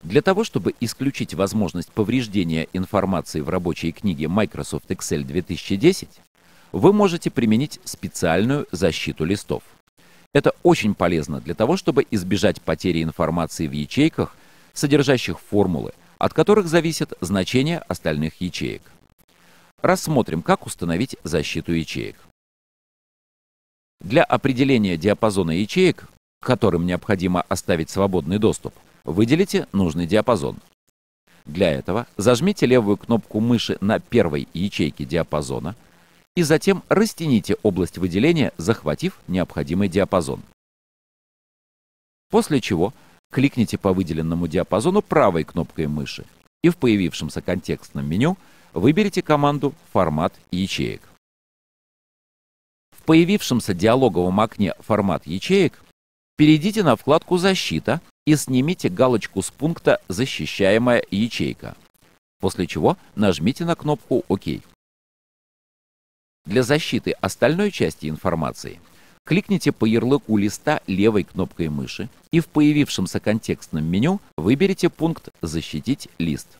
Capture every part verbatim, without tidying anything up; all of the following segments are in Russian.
Для того, чтобы исключить возможность повреждения информации в рабочей книге Microsoft Excel две тысячи десять, вы можете применить специальную защиту листов. Это очень полезно для того, чтобы избежать потери информации в ячейках, содержащих формулы, от которых зависят значения остальных ячеек. Рассмотрим, как установить защиту ячеек. Для определения диапазона ячеек, к которым необходимо оставить свободный доступ, выделите нужный диапазон. Для этого зажмите левую кнопку мыши на первой ячейке диапазона и затем растяните область выделения, захватив необходимый диапазон. После чего кликните по выделенному диапазону правой кнопкой мыши и в появившемся контекстном меню выберите команду «Формат ячеек». В появившемся диалоговом окне «Формат ячеек» перейдите на вкладку «Защита» и снимите галочку с пункта «Защищаемая ячейка», после чего нажмите на кнопку «Ок». Для защиты остальной части информации кликните по ярлыку листа левой кнопкой мыши и в появившемся контекстном меню выберите пункт «Защитить лист».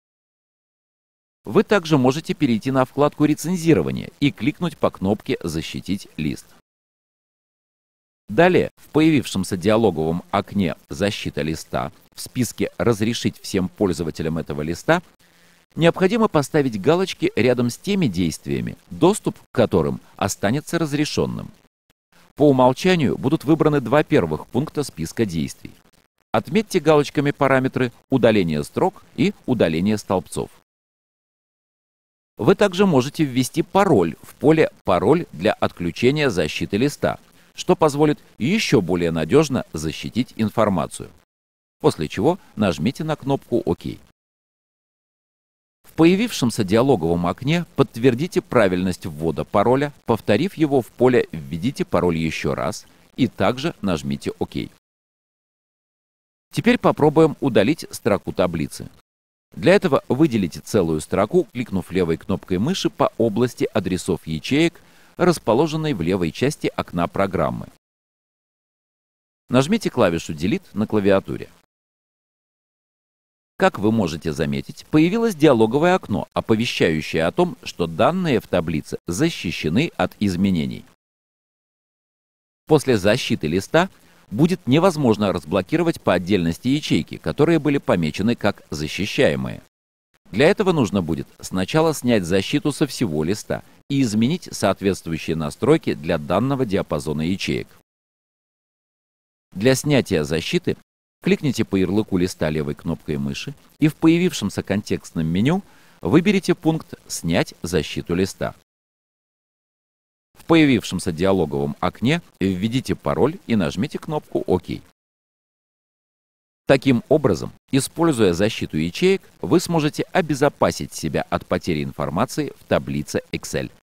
Вы также можете перейти на вкладку «Рецензирование» и кликнуть по кнопке «Защитить лист». Далее, в появившемся диалоговом окне «Защита листа» в списке «Разрешить всем пользователям этого листа» необходимо поставить галочки рядом с теми действиями, доступ к которым останется разрешенным. По умолчанию будут выбраны два первых пункта списка действий. Отметьте галочками параметры «Удаление строк» и «Удаление столбцов». Вы также можете ввести пароль в поле «Пароль для отключения защиты листа», что позволит еще более надежно защитить информацию. После чего нажмите на кнопку «Ок». В появившемся диалоговом окне подтвердите правильность ввода пароля, повторив его в поле «Введите пароль еще раз» и также нажмите «Ок». Теперь попробуем удалить строку таблицы. Для этого выделите целую строку, кликнув левой кнопкой мыши по области адресов ячеек, расположенной в левой части окна программы. Нажмите клавишу Delete на клавиатуре. Как вы можете заметить, появилось диалоговое окно, оповещающее о том, что данные в таблице защищены от изменений. После защиты листа будет невозможно разблокировать по отдельности ячейки, которые были помечены как защищаемые. Для этого нужно будет сначала снять защиту со всего листа и изменить соответствующие настройки для данного диапазона ячеек. Для снятия защиты кликните по ярлыку листа левой кнопкой мыши и в появившемся контекстном меню выберите пункт «Снять защиту листа». В появившемся диалоговом окне введите пароль и нажмите кнопку «Ок». Таким образом, используя защиту ячеек, вы сможете обезопасить себя от потери информации в таблице Excel.